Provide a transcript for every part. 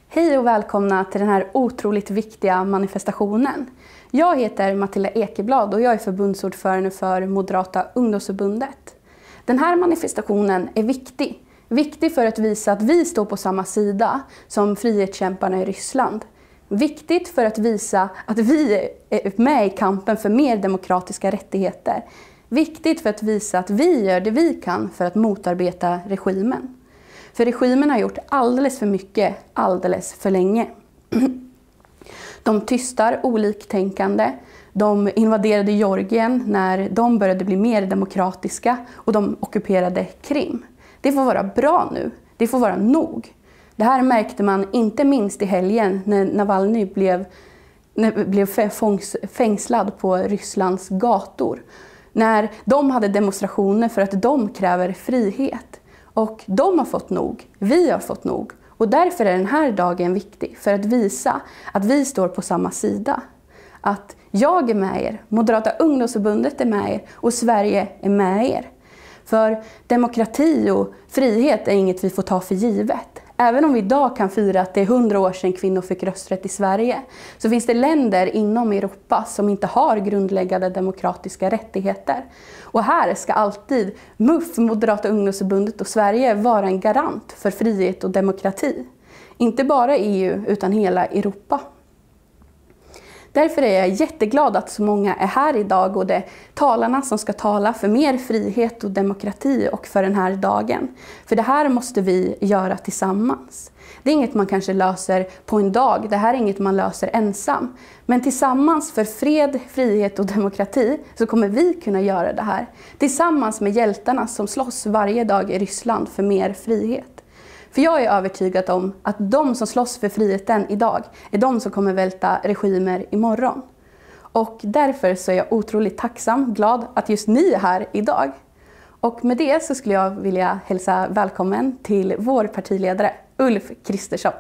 Hej och välkomna till den här otroligt viktiga manifestationen. Jag heter Matilda Ekeblad och jag är förbundsordförande för Moderata ungdomsförbundet. Den här manifestationen är viktig. Viktig för att visa att vi står på samma sida som frihetskämparna i Ryssland. Viktigt för att visa att vi är med i kampen för mer demokratiska rättigheter. Viktigt för att visa att vi gör det vi kan för att motarbeta regimen. För regimen har gjort alldeles för mycket, alldeles för länge. De tystar oliktänkande. De invaderade Georgien när de började bli mer demokratiska och de ockuperade Krim. Det får vara bra nu. Det får vara nog. Det här märkte man inte minst i helgen när Navalny blev fängslad på Rysslands gator. När de hade demonstrationer för att de kräver frihet. Och de har fått nog, vi har fått nog. Och därför är den här dagen viktig för att visa att vi står på samma sida. Att jag är med er, Moderata ungdomsförbundet är med er och Sverige är med er. För demokrati och frihet är inget vi får ta för givet. Även om vi idag kan fira att det är 100 år sedan kvinnor fick rösträtt i Sverige, så finns det länder inom Europa som inte har grundläggande demokratiska rättigheter. Och här ska alltid MUF, Moderata ungdomsförbundet och Sverige vara en garant för frihet och demokrati. Inte bara EU utan hela Europa. Därför är jag jätteglad att så många är här idag och det är talarna som ska tala för mer frihet och demokrati och för den här dagen. För det här måste vi göra tillsammans. Det är inget man kanske löser på en dag, det här är inget man löser ensam. Men tillsammans för fred, frihet och demokrati så kommer vi kunna göra det här. Tillsammans med hjältarna som slåss varje dag i Ryssland för mer frihet. För jag är övertygad om att de som slåss för friheten idag är de som kommer välta regimer imorgon. Och därför så är jag otroligt tacksam, glad att just ni är här idag. Och med det så skulle jag vilja hälsa välkommen till vår partiledare Ulf Kristersson.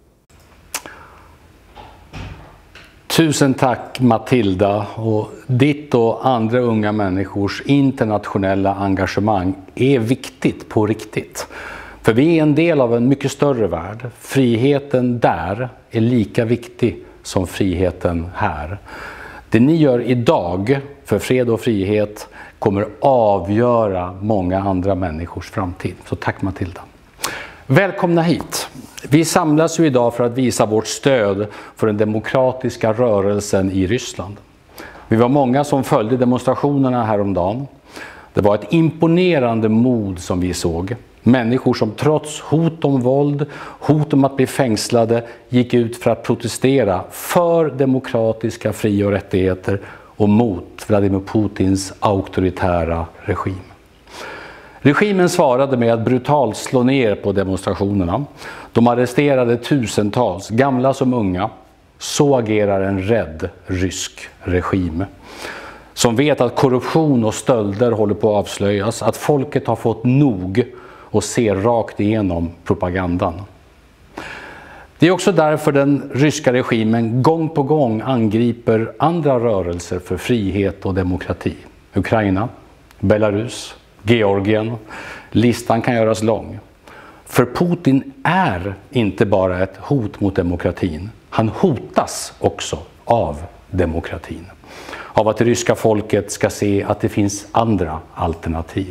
Tusen tack Matilda, och ditt och andra unga människors internationella engagemang är viktigt på riktigt. För vi är en del av en mycket större värld. Friheten där är lika viktig som friheten här. Det ni gör idag för fred och frihet kommer avgöra många andra människors framtid. Så tack Matilda. Välkomna hit. Vi samlas ju idag för att visa vårt stöd för den demokratiska rörelsen i Ryssland. Vi var många som följde demonstrationerna häromdagen. Det var ett imponerande mod som vi såg. Människor som trots hot om våld, hot om att bli fängslade, gick ut för att protestera för demokratiska fri- och rättigheter och mot Vladimir Putins auktoritära regim. Regimen svarade med att brutalt slå ner på demonstrationerna. De arresterade tusentals, gamla som unga. Så agerar en rädd rysk regim. Som vet att korruption och stölder håller på att avslöjas, att folket har fått nog och ser rakt igenom propagandan. Det är också därför den ryska regimen gång på gång angriper andra rörelser för frihet och demokrati. Ukraina, Belarus, Georgien. Listan kan göras lång. För Putin är inte bara ett hot mot demokratin. Han hotas också av demokratin. Av att det ryska folket ska se att det finns andra alternativ.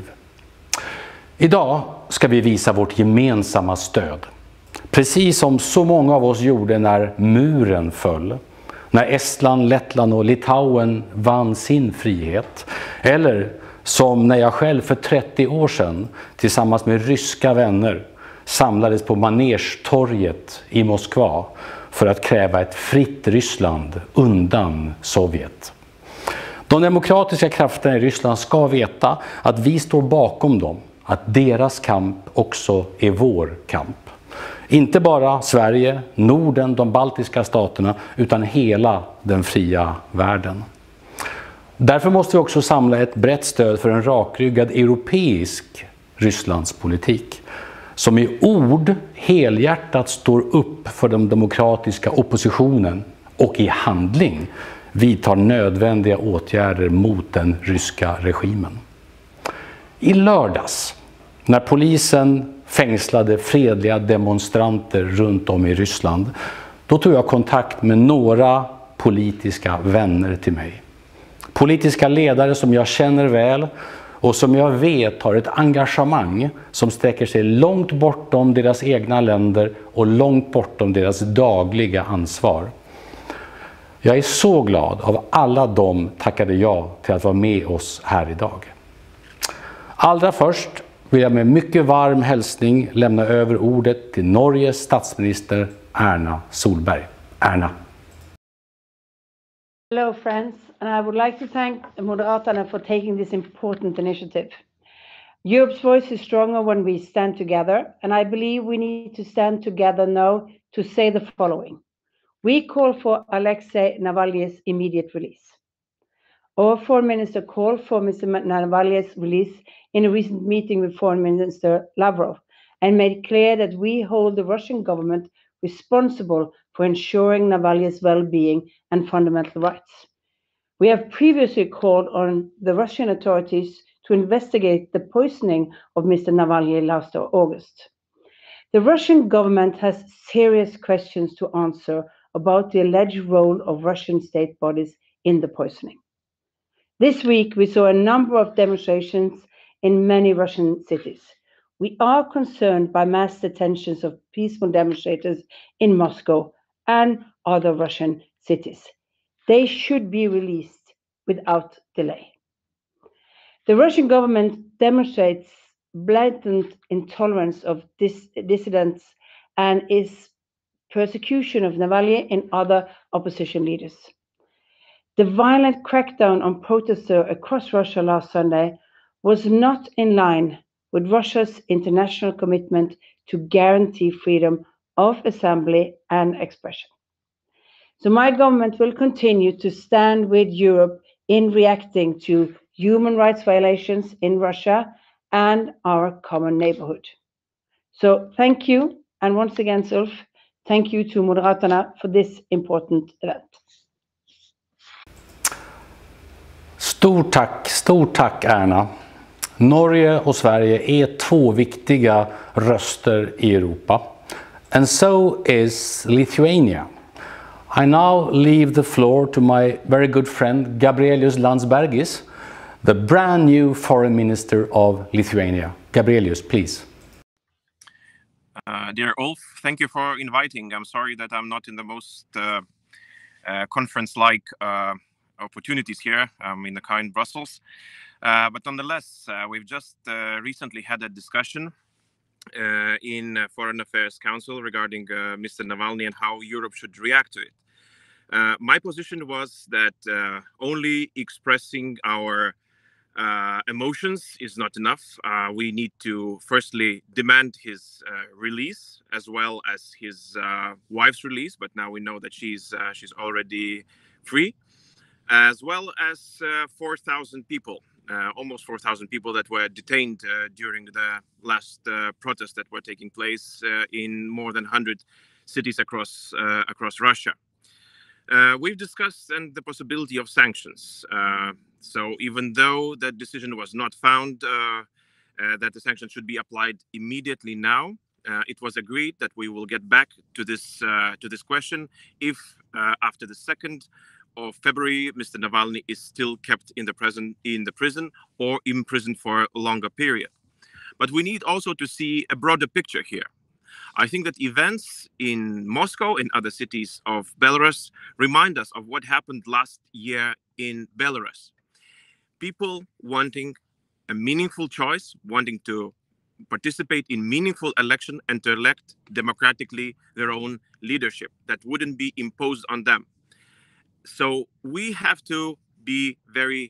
Idag ska vi visa vårt gemensamma stöd. Precis som så många av oss gjorde när muren föll. När Estland, Lettland och Litauen vann sin frihet. Eller som när jag själv för 30 år sedan tillsammans med ryska vänner samlades på Manerstorget i Moskva för att kräva ett fritt Ryssland undan Sovjet. De demokratiska krafterna i Ryssland ska veta att vi står bakom dem. Att deras kamp också är vår kamp. Inte bara Sverige, Norden, de baltiska staterna, utan hela den fria världen. Därför måste vi också samla ett brett stöd för en rakryggad europeisk Rysslandspolitik. Som i ord helhjärtat står upp för den demokratiska oppositionen och i handling vidtar nödvändiga åtgärder mot den ryska regimen. I lördags, när polisen fängslade fredliga demonstranter runt om i Ryssland, då tog jag kontakt med några politiska vänner till mig. Politiska ledare som jag känner väl och som jag vet har ett engagemang som sträcker sig långt bortom deras egna länder och långt bortom deras dagliga ansvar. Jag är så glad av alla dem tackade jag till att vara med oss här idag. Allra först vill jag med mycket varm hälsning lämna över ordet till Norges statsminister Erna Solberg. Erna. Hello friends, and I would like to thank Moderaterna for taking this important initiative. Europe's voice is stronger when we stand together, and I believe we need to stand together now to say the following. We call for Alexei Navalny's immediate release. Our Foreign Minister called for Mr. Navalny's release in a recent meeting with Foreign Minister Lavrov and made clear that we hold the Russian government responsible for ensuring Navalny's well-being and fundamental rights. We have previously called on the Russian authorities to investigate the poisoning of Mr. Navalny last August. The Russian government has serious questions to answer about the alleged role of Russian state bodies in the poisoning. This week, we saw a number of demonstrations in many Russian cities. We are concerned by mass detentions of peaceful demonstrators in Moscow and other Russian cities. They should be released without delay. The Russian government demonstrates blatant intolerance of dissidents and is persecution of Navalny and other opposition leaders. The violent crackdown on protesters across Russia last Sunday was not in line with Russia's international commitment to guarantee freedom of assembly and expression. So my government will continue to stand with Europe in reacting to human rights violations in Russia and our common neighborhood. So thank you, and once again, Ulf, thank you to Moderaterna for this important event. Stort tack Erna. Norge och Sverige är två viktiga röster i Europa. And so is Lithuania. I now leave the floor to my very good friend Gabrielius Landsbergis, the brand new foreign minister of Lithuania. Gabrielius, please. Dear Ulf, thank you for inviting. I'm sorry that I'm not in the most conference-like opportunities here. I'm in the kind Brussels. But nonetheless, we've just recently had a discussion in Foreign Affairs Council regarding Mr. Navalny and how Europe should react to it. My position was that only expressing our emotions is not enough. We need to firstly demand his release as well as his wife's release, but now we know that she's already free, as well as 4,000 people, almost 4,000 people that were detained during the last protests that were taking place in more than 100 cities across Russia. We've discussed the possibility of sanctions. So even though that decision was not found, that the sanctions should be applied immediately now, it was agreed that we will get back to this question if after the 2nd of February, Mr. Navalny is still kept in the prison or imprisoned for a longer period. But we need also to see a broader picture here. I think that events in Moscow and other cities of Belarus remind us of what happened last year in Belarus. People wanting a meaningful choice, wanting to participate in meaningful election and to elect democratically their own leadership that wouldn't be imposed on them. So we have to be very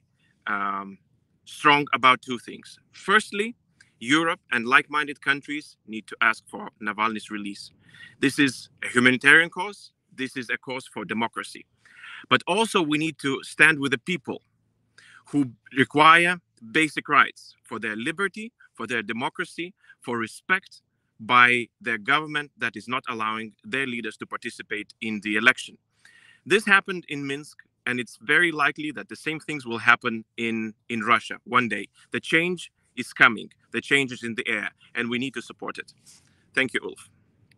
strong about two things. Firstly, Europe and like-minded countries need to ask for Navalny's release. This is a humanitarian cause. This is a cause for democracy. But also we need to stand with the people who require basic rights for their liberty, for their democracy, for respect by their government that is not allowing their leaders to participate in the election. This happened in Minsk, and it's very likely that the same things will happen in Russia one day. The change is coming. The change is in the air, and we need to support it. Thank you, Ulf.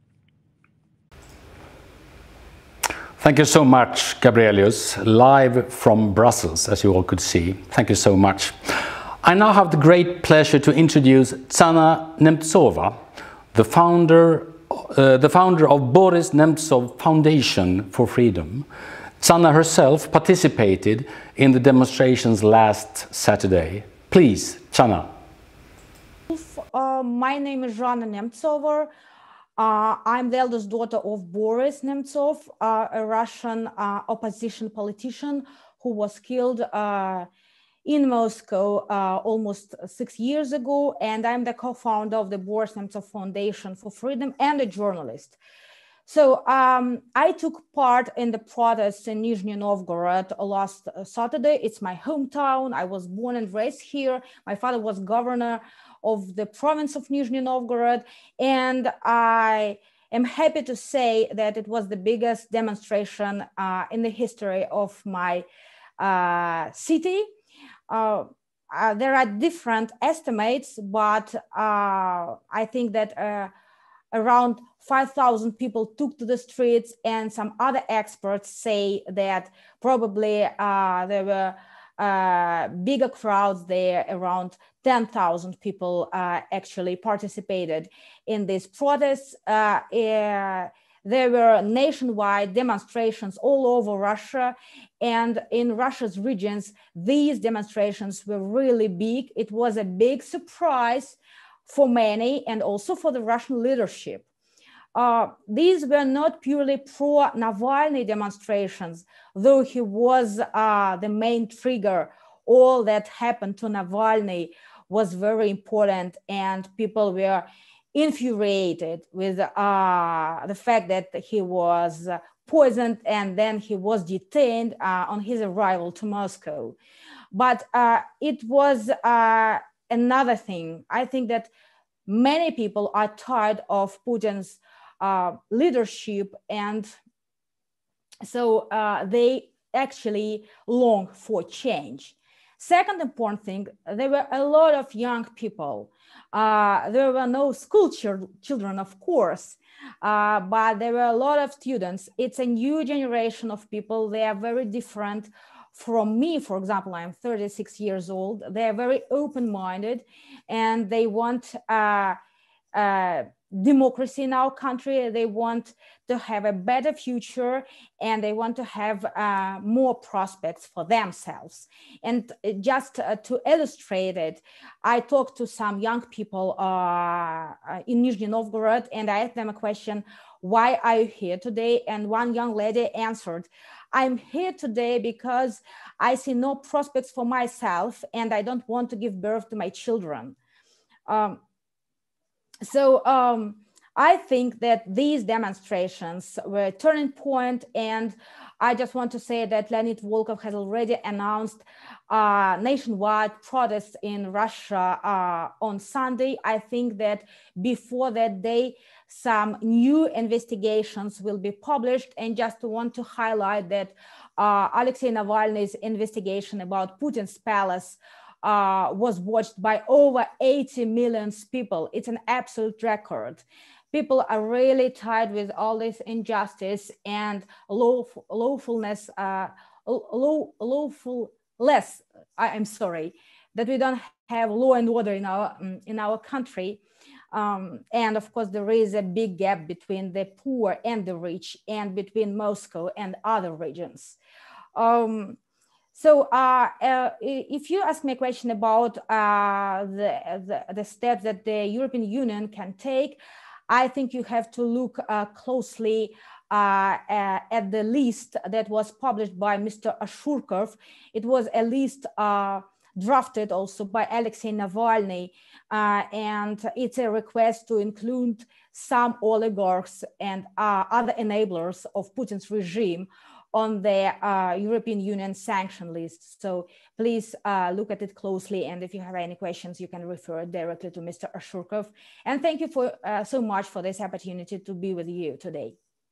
Thank you so much, Gabrielius, live from Brussels, as you all could see. Thank you so much. I now have the great pleasure to introduce Tsana Nemtsova, the founder of Boris Nemtsov Foundation for Freedom. Tsana herself participated in the demonstrations last Saturday. Please, Tsana. My name is Zhana Nemtsova. I'm the eldest daughter of Boris Nemtsov, a Russian opposition politician who was killed in Moscow almost 6 years ago. And I'm the co-founder of the Boris Nemtsov Foundation for Freedom and a journalist. So I took part in the protests in Nizhny Novgorod last Saturday. It's my hometown. I was born and raised here. My father was governor of the province of Nizhny Novgorod. And I am happy to say that it was the biggest demonstration in the history of my city. There are different estimates, but I think that around 5,000 people took to the streets, and some other experts say that probably there were bigger crowds there. Around 10,000 people actually participated in these protests. There were nationwide demonstrations all over Russia, and in Russia's regions, these demonstrations were really big. It was a big surprise for many and also for the Russian leadership. These were not purely pro-Navalny demonstrations, though he was the main trigger. All that happened to Navalny was very important, and people were infuriated with the fact that he was poisoned and then he was detained on his arrival to Moscow. But it was another thing. I think that many people are tired of Putin's leadership, and so they actually long for change. Second important thing, there were a lot of young people. There were no school children, of course, but there were a lot of students. It's a new generation of people. They are very different from me. For example, I'm 36 years old. They are very open-minded, and they want democracy in our country. They want to have a better future, and they want to have more prospects for themselves. And just to illustrate it, I talked to some young people in Nizhny Novgorod, and I asked them a question: why are you here today? And one young lady answered, I'm here today because I see no prospects for myself, and I don't want to give birth to my children. I think that these demonstrations were a turning point, and I just want to say that Leonid Volkov has already announced nationwide protests in Russia on Sunday. I think that before that day, some new investigations will be published, and just want to highlight that Alexei Navalny's investigation about Putin's palace was watched by over 80 million people. It's an absolute record. People are really tired with all this injustice and lawfulness. I'm sorry, that we don't have law and order in our country. And of course, there is a big gap between the poor and the rich, and between Moscow and other regions. If you ask me a question about the steps that the European Union can take, I think you have to look closely at the list that was published by Mr. Ashurkov. It was a list drafted also by Alexei Navalny, and it's a request to include some oligarchs and other enablers of Putin's regime on the European Union sanction list. So please look at it closely, and if you have any questions, you can refer directly to Mr. Ashurkov. And thank you for so much for this opportunity to be with you today.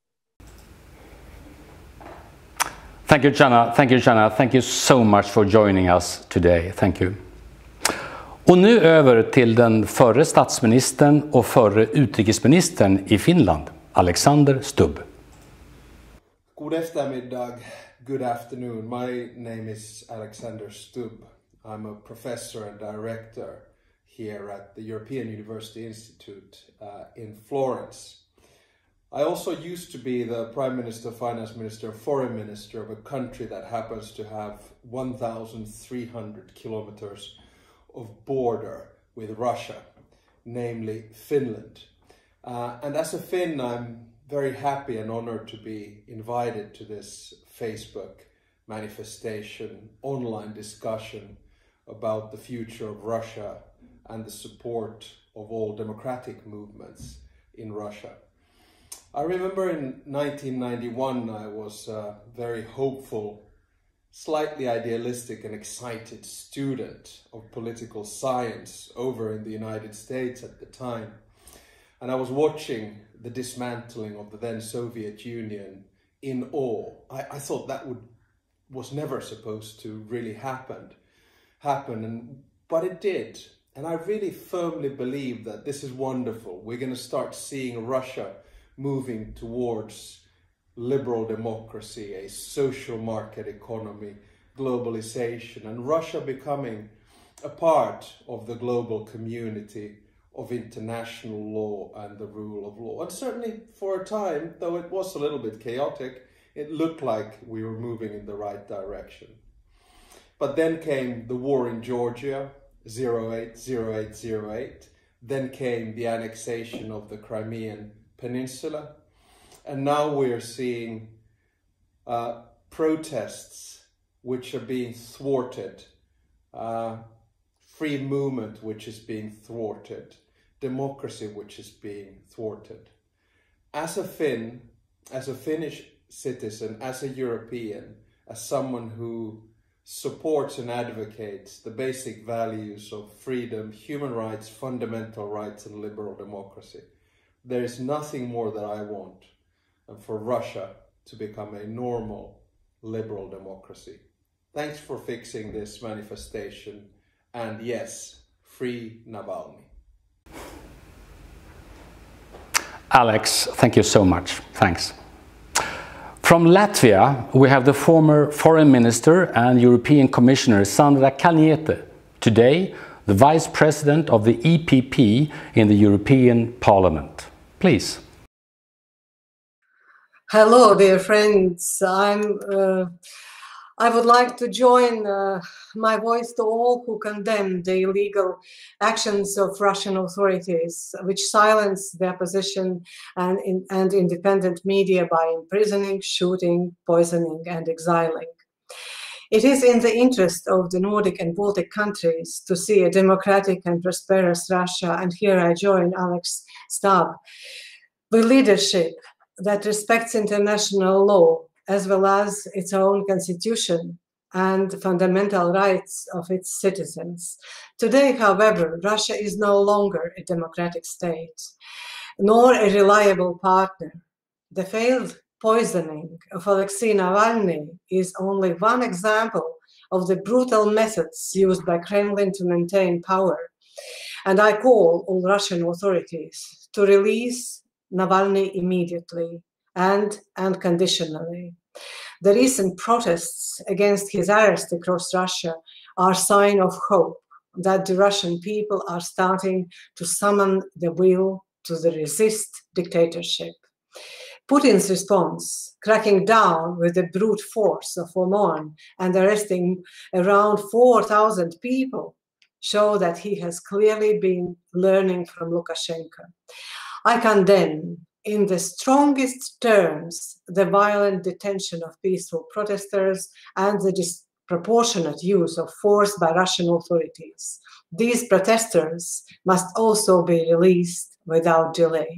Thank you, Jana. Thank you, Jana. Thank you so much for joining us today. Thank you. Och nu över till den förre statsministern och förre utrikesministern i Finland, Alexander Stubb. God eftermiddag, good afternoon. My name is Alexander Stubb. I'm a professor and director here at the European University Institute in Florence. I also used to be the Prime Minister, Finance Minister, Foreign Minister of a country that happens to have 1,300 kilometers of border with Russia, namely Finland. And as a Finn, I'm very happy and honored to be invited to this Facebook manifestation, online discussion about the future of Russia and the support of all democratic movements in Russia. I remember in 1991 I was a very hopeful, slightly idealistic and excited student of political science over in the United States at the time. And I was watching the dismantling of the then Soviet Union in awe. I thought that was never supposed to really happen, but it did. And I really firmly believe that this is wonderful. We're going to start seeing Russia moving towards liberal democracy, a social market economy, globalization, and Russia becoming a part of the global community of international law and the rule of law. And certainly for a time, though it was a little bit chaotic, it looked like we were moving in the right direction. But then came the war in Georgia, 08. Then came the annexation of the Crimean Peninsula. And now we're seeing protests which are being thwarted, free movement which is being thwarted, democracy which is being thwarted. As a Finn, as a Finnish citizen, as a European, as someone who supports and advocates the basic values of freedom, human rights, fundamental rights, and liberal democracy, there is nothing more that I want than for Russia to become a normal, liberal democracy. Thanks for fixing this manifestation, and yes, free Navalny. Alex, thank you so much. Thanks. From Latvia, we have the former Foreign Minister and European Commissioner Sandra Kalniete, today the Vice President of the EPP in the European Parliament. Please. Hello, dear friends. I would like to join my voice to all who condemn the illegal actions of Russian authorities, which silence the opposition and independent media by imprisoning, shooting, poisoning, and exiling. It is in the interest of the Nordic and Baltic countries to see a democratic and prosperous Russia, and here I join Alex Stubb, with leadership that respects international law, as well as its own constitution and fundamental rights of its citizens. Today, however, Russia is no longer a democratic state, nor a reliable partner. The failed poisoning of Alexei Navalny is only one example of the brutal methods used by Kremlin to maintain power. And I call all Russian authorities to release Navalny immediately and unconditionally. The recent protests against his arrest across Russia are a sign of hope that the Russian people are starting to summon the will to resist dictatorship. Putin's response, cracking down with the brute force of Oman and arresting around 4,000 people, show that he has clearly been learning from Lukashenko. I condemn in the strongest terms the violent detention of peaceful protesters and the disproportionate use of force by Russian authorities. These protesters must also be released without delay.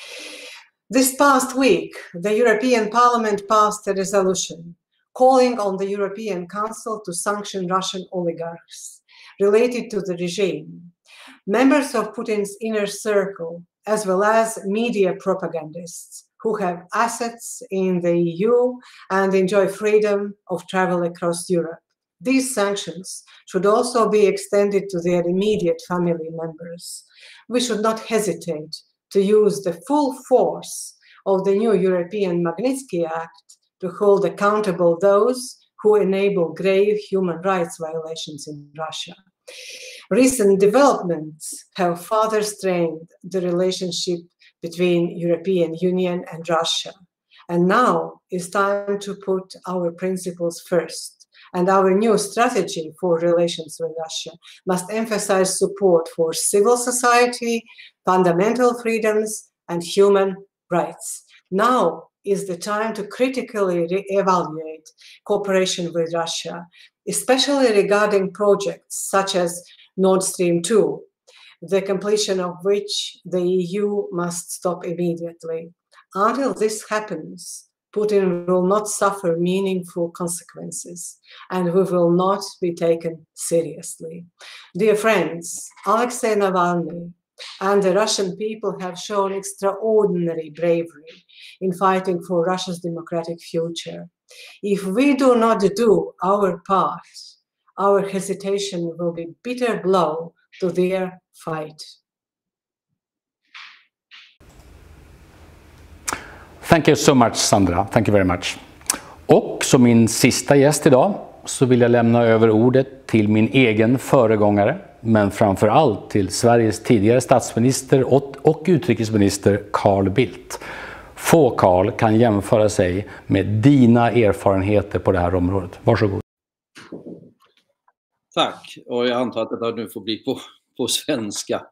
This past week, the European Parliament passed a resolution calling on the European Council to sanction Russian oligarchs related to the regime. Members of Putin's inner circle, as well as media propagandists who have assets in the EU and enjoy freedom of travel across Europe. These sanctions should also be extended to their immediate family members. We should not hesitate to use the full force of the new European Magnitsky Act to hold accountable those who enable grave human rights violations in Russia. Recent developments have further strained the relationship between European Union and Russia. And now is time to put our principles first. And our new strategy for relations with Russia must emphasize support for civil society, fundamental freedoms, and human rights. Now is the time to critically re-evaluate cooperation with Russia, especially regarding projects such as Nord Stream 2, the completion of which the EU must stop immediately. Until this happens, Putin will not suffer meaningful consequences, and we will not be taken seriously. Dear friends, Alexei Navalny and the Russian people have shown extraordinary bravery in fighting for Russia's democratic future. If we do not do our part, our hesitation will be a bitter blow to their fight. Thank you so much, Sandra. Thank you very much. Och som min sista gäst idag så vill jag lämna över ordet till min egen föregångare, men framför allt till Sveriges tidigare statsminister och utrikesminister Carl Bildt. Få, Carl, kan jämföra sig med dina erfarenheter på det här området. Varsågod. Tack, och jag antar att det nu får bli på svenska.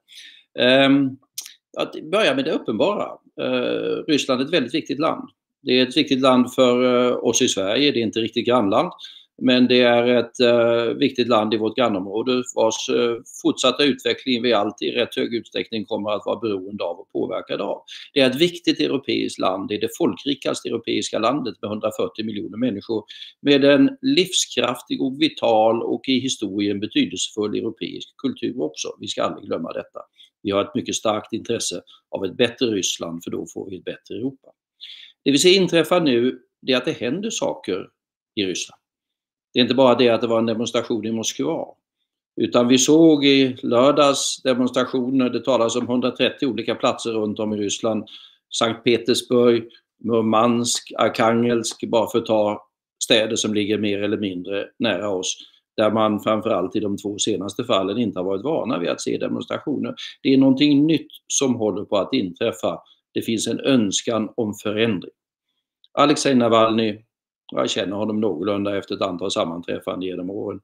Att börja med det uppenbara. Ryssland är ett väldigt viktigt land. Det är ett viktigt land för oss i Sverige, det är inte riktigt grannland. Men det är ett viktigt land i vårt grannområde vars fortsatta utveckling vi alltid i rätt hög utsträckning kommer att vara beroende av och påverkade av. Det är ett viktigt europeiskt land, det är det folkrikaste europeiska landet med 140 miljoner människor med en livskraftig och vital och i historien betydelsefull europeisk kultur också. Vi ska aldrig glömma detta. Vi har ett mycket starkt intresse av ett bättre Ryssland, för då får vi ett bättre Europa. Det vi ser inträffa nu är att det händer saker i Ryssland. Det är inte bara det att det var en demonstration i Moskva, utan vi såg i lördags demonstrationer, det talas om 130 olika platser runt om i Ryssland, Sankt Petersburg, Murmansk, Arkhangelsk, bara för att ta städer som ligger mer eller mindre nära oss, där man framförallt i de 2 senaste fallen inte har varit vana vid att se demonstrationer. Det är någonting nytt som håller på att inträffa. Det finns en önskan om förändring. Alexei Navalny, jag känner honom någorlunda efter ett antal sammanträffanden genom åren,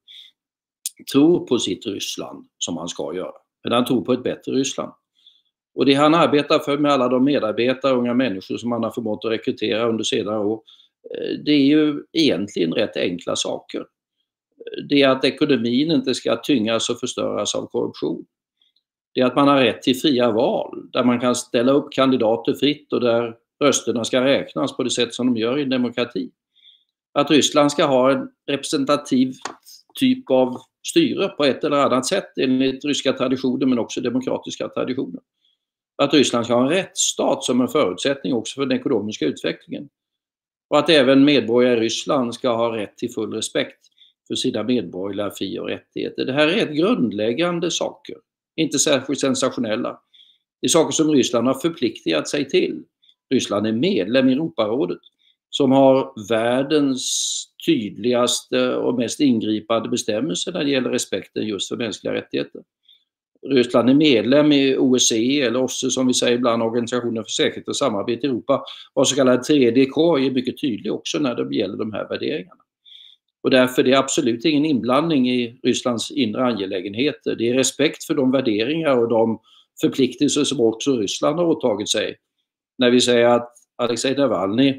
tror på sitt Ryssland som han ska göra. Men han tror på ett bättre Ryssland. Och det han arbetar för med alla de medarbetare, unga människor som han har förmått att rekrytera under senare år, det är ju egentligen rätt enkla saker. Det är att ekonomin inte ska tyngas och förstöras av korruption. Det är att man har rätt till fria val, där man kan ställa upp kandidater fritt och där rösterna ska räknas på det sätt som de gör i en demokrati. Att Ryssland ska ha en representativ typ av styre på ett eller annat sätt enligt ryska traditioner men också demokratiska traditioner. Att Ryssland ska ha en rättsstat som en förutsättning också för den ekonomiska utvecklingen. Och att även medborgare i Ryssland ska ha rätt till full respekt för sina medborgerliga fri- och rättigheter. Det här är ett grundläggande saker, inte särskilt sensationella. Det är saker som Ryssland har förpliktigat sig till. Ryssland är medlem i Europarådet som har världens tydligaste och mest ingripande bestämmelser när det gäller respekten just för mänskliga rättigheter. Ryssland är medlem i OSCE eller OSSE som vi säger ibland, Organisationen för säkerhet och samarbete i Europa, och så kallad 3D-K är mycket tydlig också när det gäller de här värderingarna. Och därför är det absolut ingen inblandning i Rysslands inre angelägenheter. Det är respekt för de värderingar och de förpliktelser som också Ryssland har åtagit sig. När vi säger att Alexei Navalny,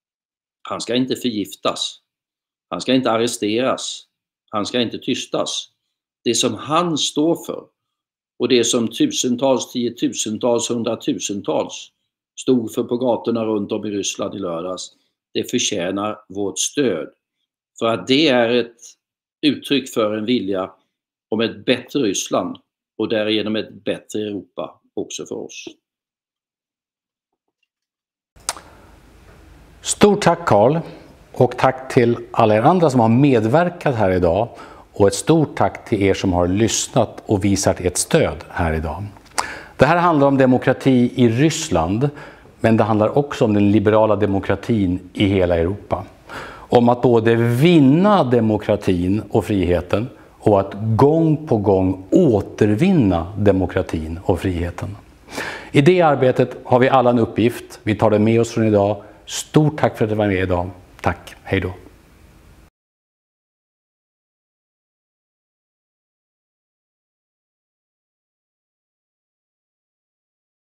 han ska inte förgiftas, han ska inte arresteras, han ska inte tystas. Det som han står för och det som tusentals, tiotusentals, hundratusentals stod för på gatorna runt om i Ryssland i lördags, det förtjänar vårt stöd. För att det är ett uttryck för en vilja om ett bättre Ryssland och därigenom ett bättre Europa också för oss. Stort tack, Carl. Och tack till alla er andra som har medverkat här idag. Och ett stort tack till er som har lyssnat och visat ert stöd här idag. Det här handlar om demokrati i Ryssland, men det handlar också om den liberala demokratin i hela Europa. Om att både vinna demokratin och friheten och att gång på gång återvinna demokratin och friheten. I det arbetet har vi alla en uppgift. Vi tar det med oss från idag. Stort tack för att du var med idag. Tack. Hej då.